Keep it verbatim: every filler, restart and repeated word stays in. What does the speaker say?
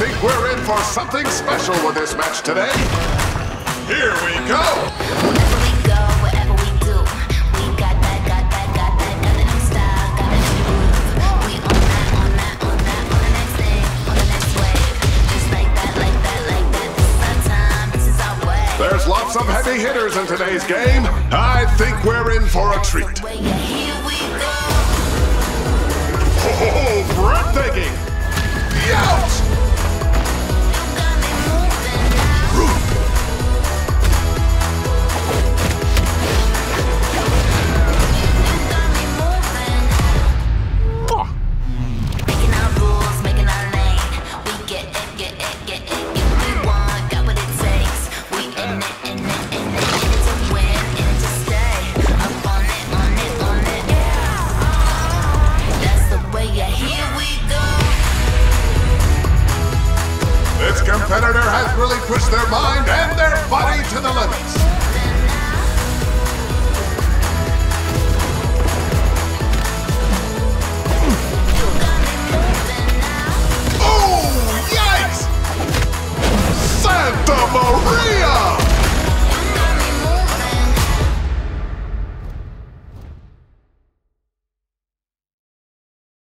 think we're in for something special with this match today. Here we go! Wherever we go, whatever we do, we got that, got that, got that, got that new style, got that new groove. We on that, on that, on that, on the next thing, on the next wave. Just like that, like that, like that. This is our time, this is our way. There's lots of heavy hitters in today's game. I think we're in for a treat. Here we go. Oh, breathtaking! Youch! You got me moving now. Rude. You got me moving. Making our rules, making our lane. We get it, get it, get it, get what we want, got what it takes. We in it, in it, in it, in it to win, in it to stay. Up on it, on it, on it. That's the way. Yeah, here we go. This competitor has really pushed their mind and their body to the